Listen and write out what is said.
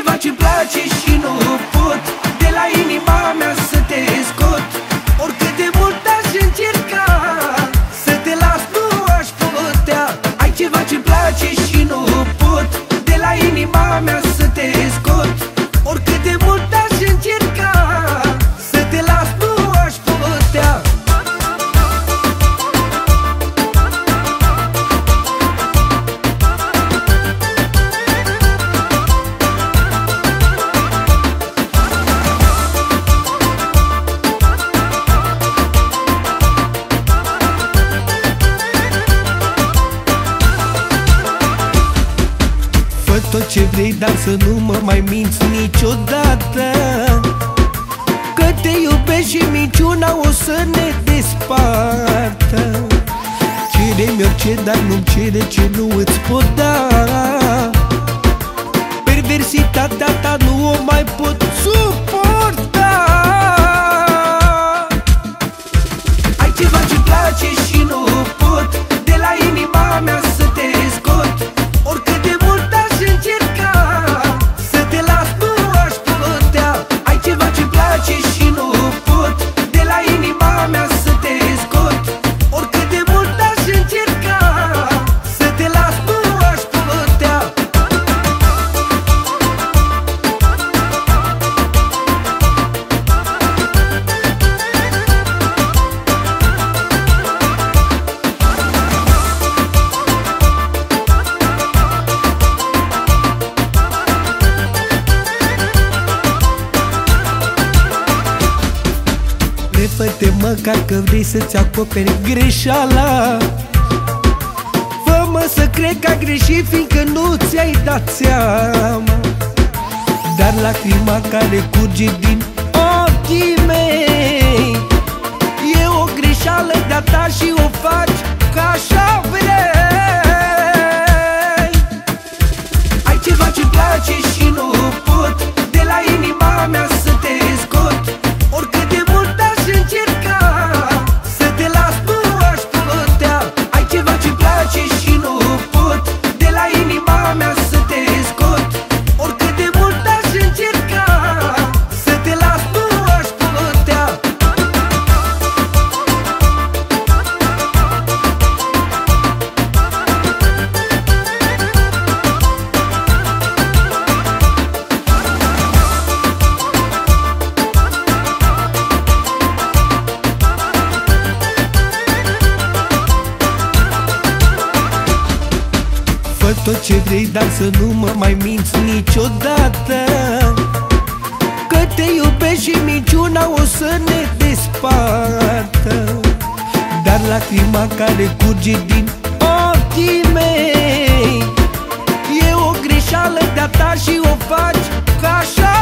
ceva ce-mi place și nu pot de la inima mea să te scot. Oricât de mult aș încerca să te las, nu aș putea. Ai ceva ce-mi place și nu pot de la inima mea să te scot. Oricât de mult aș încerca să te las, nu aș putea. Fă tot ce vrei, dar să nu mă mai minți niciodată, că te iubesc și minciuna o să ne despartă. Cere-mi orice, dar nu-mi cere ce nu îți pot da. Perversitatea ta nu o mai pot suporta. Ai ceva ce-mi place și nu pot de la inima mea să te scot. Oricât de mult aș încerca să te las, nu aș putea. Ai ceva ce-mi place și nu pot de la inima mea să te scot. Oricât de mult aș încerca să te las, nu aș putea. Repete măcar că vrei să-ți acoperi greșeala. Fă-mă să cred că ai greșit, fiindcă nu ți-ai dat seama. Dar lacrima care curge din ochii mei e o greșeală de-a ta și o faci ca așa vrei. Ai ceva ce-mi place și nu pot de la inima mea să te scot. Oricât de mult aș încerca să te las, nu aș putea. Ai ceva ce-mi place și nu pot de la inima mea să te scot. Oricât de mult aș încerca să te las, nu aș putea. Fă tot ce vrei, dar să nu mă mai minți niciodată, că te iubesc și minciuna o să ne despartă. Dar lacrima care curge din ochii mei e o greșeală de-a ta și o faci ca așa